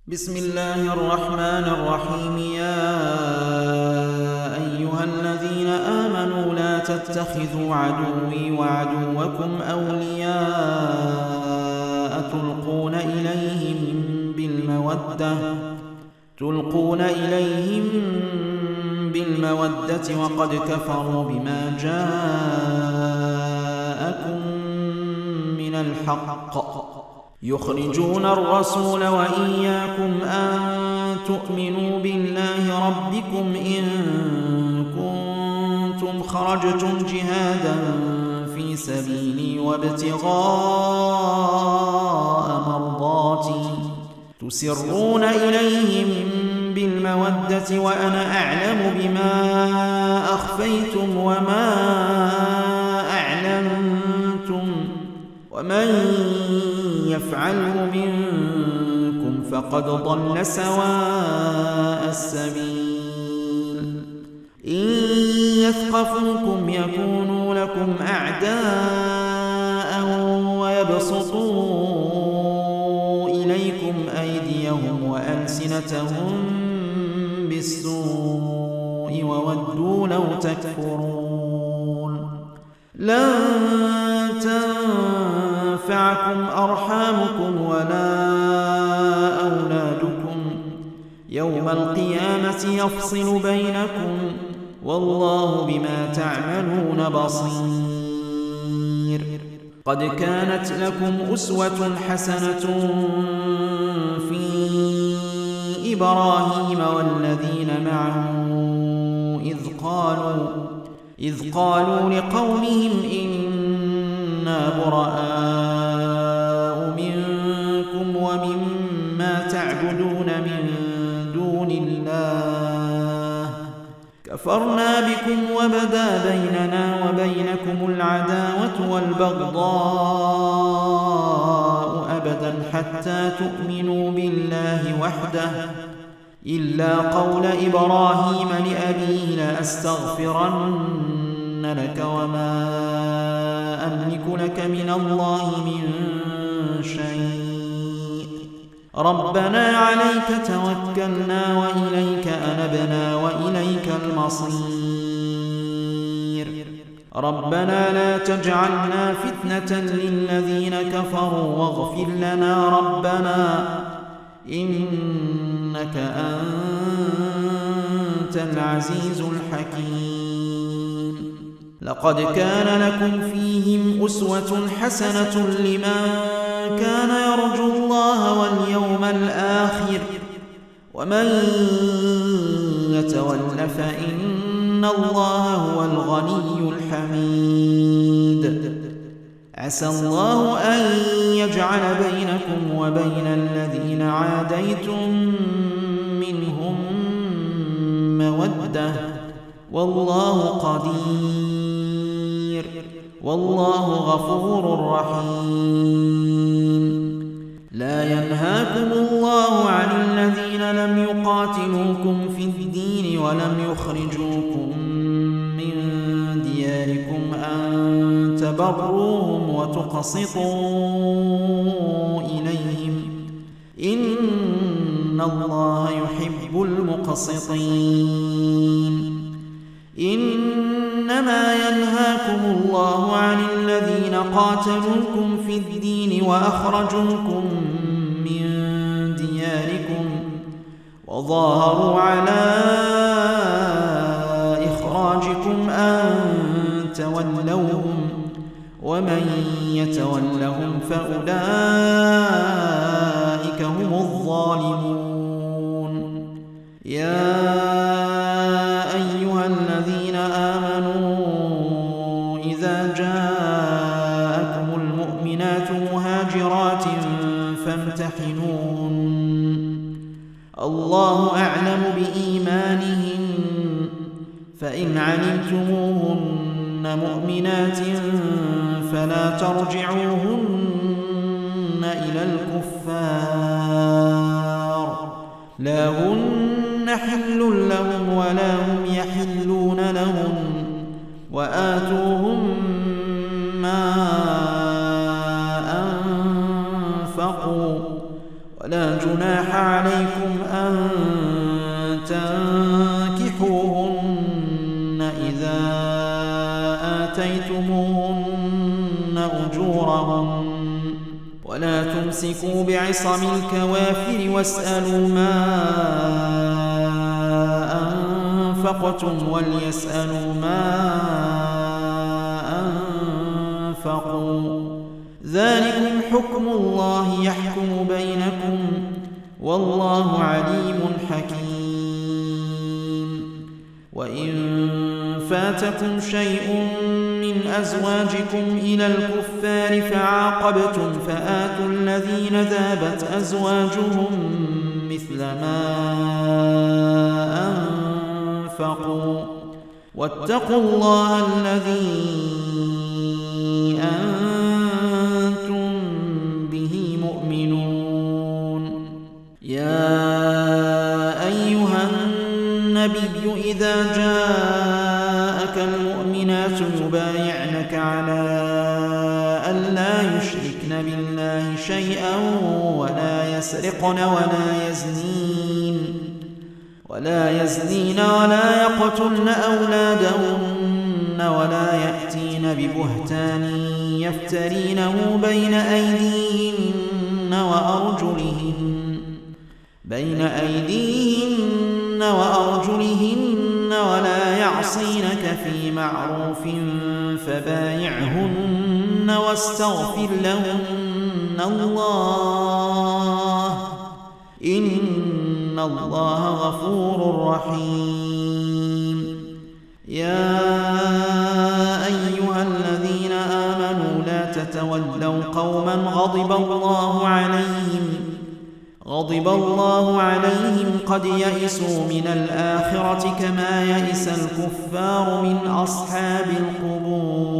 بسم الله الرحمن الرحيم. يا أيها الذين آمنوا لا تتخذوا عدوي وعدوكم أولياء تلقون إليهم بالمودة وقد كفروا بما جاءكم من الحق يخرجون الرسول وإياكم أن تؤمنوا بالله ربكم إن كنتم خرجتم جهادا في سبيلي وابتغاء مرضاتي تسرون إليهم بالمودة وأنا أعلم بما أخفيتم وما أعلنتم ومن يفعله منكم فقد ضل سواء السبيل. إن يثقفوكم يكونوا لكم أعداء ويبسطوا إليكم أيديهم وألسنتهم بالسوء وودوا لو تكفرون. لن تنفعكم أرحامكم ولا أولادكم يوم القيامة يفصل بينكم والله بما تعملون بصير. قد كانت لكم أسوة حسنة في إبراهيم والذين معه إذ قالوا لقومهم إنا براء منكم ومما تعبدون من دون الله كفرنا بكم وبدا بيننا وبينكم العداوة والبغضاء أبدا حتى تؤمنوا بالله وحده إلا قول إبراهيم لأبيه لأستغفرن لك وما أملك لك من الله من شيء ربنا عليك توكلنا وإليك أنبنا وإليك المصير. ربنا لا تجعلنا فتنة للذين كفروا واغفر لنا ربنا إنك أنت العزيز الحكيم. لقد كان لكم فيهم أسوة حسنة لمن كان يرجو الله واليوم الآخر ومن يتول فإن الله هو الغني الحميد. عسى الله أن يجعل بينكم وبين الذين عاديتم منهم مودة والله قدير والله غفور رحيم. لا ينهاكم الله عن الذين لم يقاتلوكم في الدين ولم يخرجوكم من دياركم أن تبروهم وتقسطوا إليهم إن الله يحب المقسطين. إنما ينهاكم الله عن الذين قاتلوكم في الدين وأخرجوكم من دياركم وظاهروا على إخراجكم أن تولوهم ومن يتولهم فأولئك هم الظالمون. يا أيها الذين آمنوا إذا جاءكم المؤمنات مهاجرات فامتحنوهن الله أعلم بإيمانهن فإن علمتموهن مؤمنات فلا ترجعوهن إلى الكفار لا هن حل لهم ولا هم يحلون لهم وآتوهم ما أنفقوا ولا جناح عليكم أن تنكحوهن إذا آتيتموهن أجورهن ولا تمسكوا بعصم الكوافر واسألوا ما أنفقتم وليسألوا ما أنفقوا ذلكم حكم الله يحكم بينكم والله عليم حكيم. وإن فاتكم شيء من أزواجكم إلى الكفار فعاقبتم فآتوا الذين ذابت أزواجهم مثل ما أنفقوا واتقوا الله الذي أنتم به مؤمنون. يا أيها النبي إذا جاءك المؤمنات يبايعنك على أن لا يشركن بالله شيئا ولا يسرقن ولا يزنين ولا يقتلن أولادهن ولا يأتين ببهتان يفترينه بين أيديهن وأرجلهن ولا يعصينك في معروف فبايعهن واستغفر لهن الله إن الله غفور رحيم. يا أيها الذين آمنوا لا تتولوا قوما غضب الله عليهم قد يئسوا من الآخرة كما يئس الكفار من أصحاب القبور.